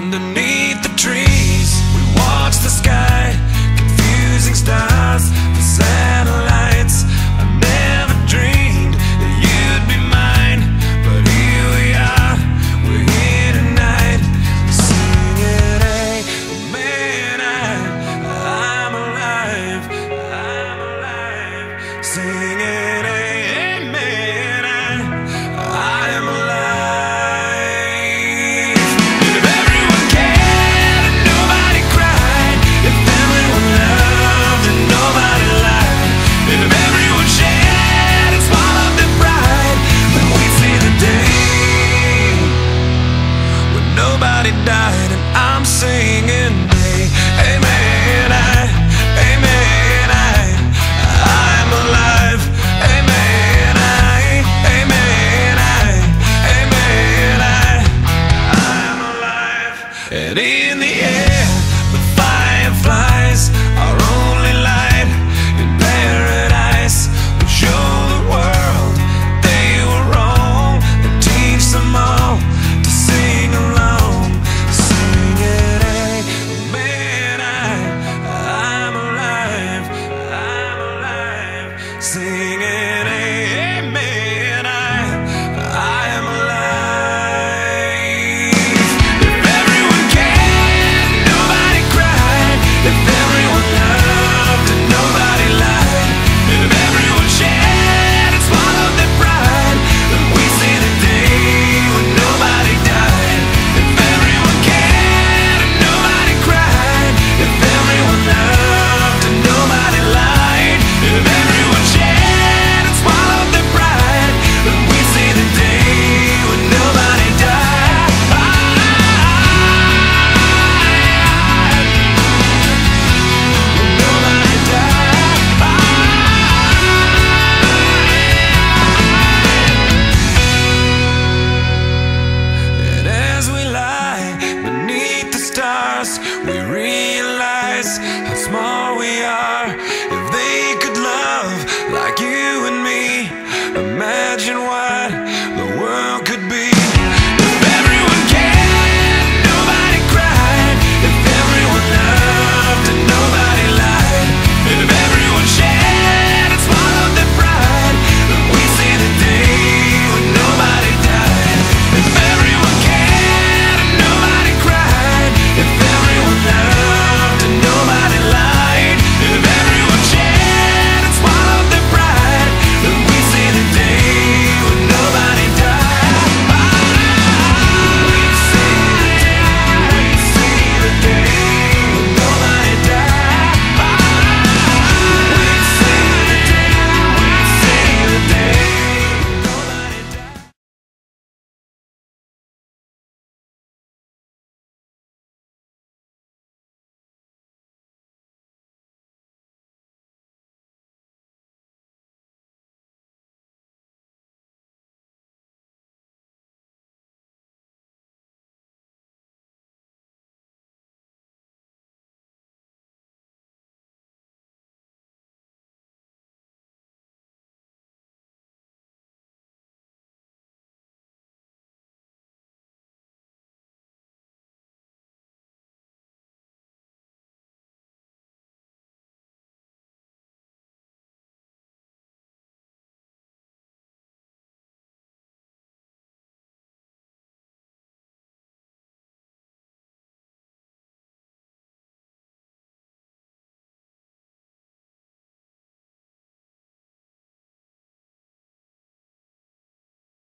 Underneath the trees, we watch the sky, confusing stars, the satellites. I never dreamed that you'd be mine, but here we are, we're here tonight, singing, hey, man, I'm alive, singing, hey, man, I am alive. Died and I'm singing, hey, hey man, hey man, I'm alive, hey man, hey man, hey man, I'm alive. And in the air, the fireflies, our only light in paradise. We show the world they were wrong and teach them all to sing along. Singing, amen, I am alive. If everyone cared, nobody cried. If everyone loved and nobody lied. If everyone shared and swallowed their pride, then we see the day when nobody died. If everyone cared and nobody cried. If everyone loved and nobody lied. If everyone shared and swallowed their pride, then we see the day when nobody died. When nobody died. And as we lie beneath the stars, we realize how small we are.